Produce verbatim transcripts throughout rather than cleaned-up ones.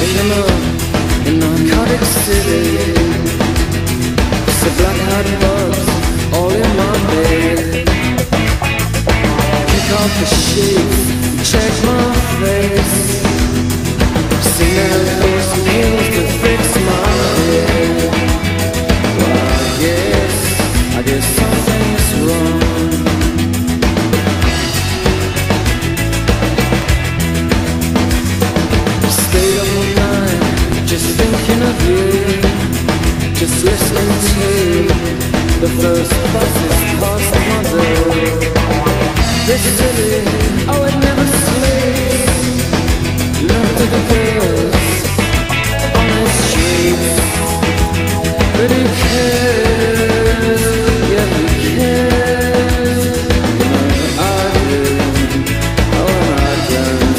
in narcotic city. It's the black hat bugs all in my bed. Kick off the sheets, check my face. See now there's some pills to fix my head. Well, I guess, I guess something's wrong. Stayed up all night, just thinking of you. Just listening to the first buses past my door. This city, oh it never sleeps. Look to the girls on the streets. But who cares? Yeah, who cares? You know I do. Oh, I don't.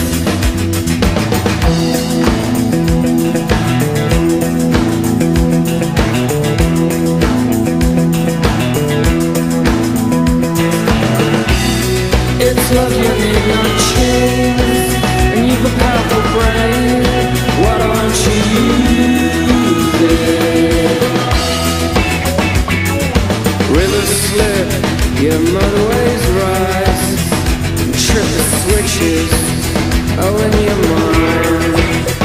It's love you need no chains, and you've a powerful brain. Why don't you use it? Rivers slip, your motorways rise, trip the switches, oh in your mind.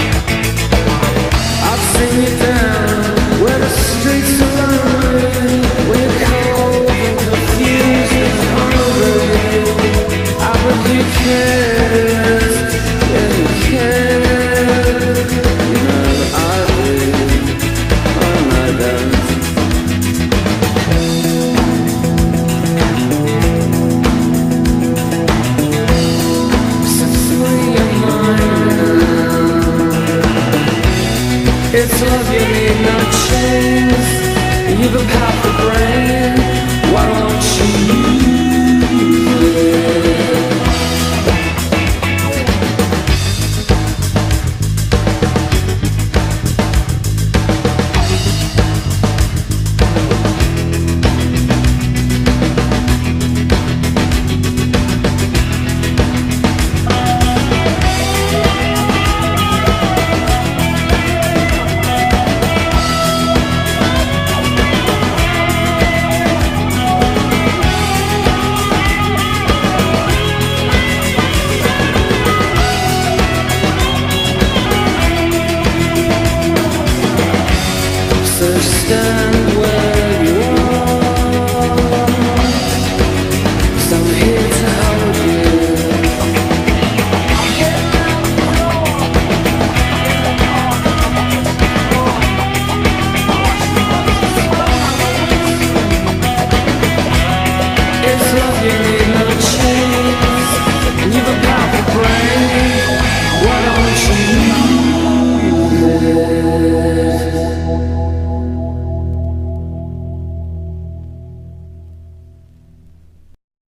I've seen you down where the streets are lonely, when you're cold and confused and hungry. Who cares? Yeah, who cares? You know I do. Oh, I don't. Set free your mind now. It's love you need no chains. You've a powerful brain.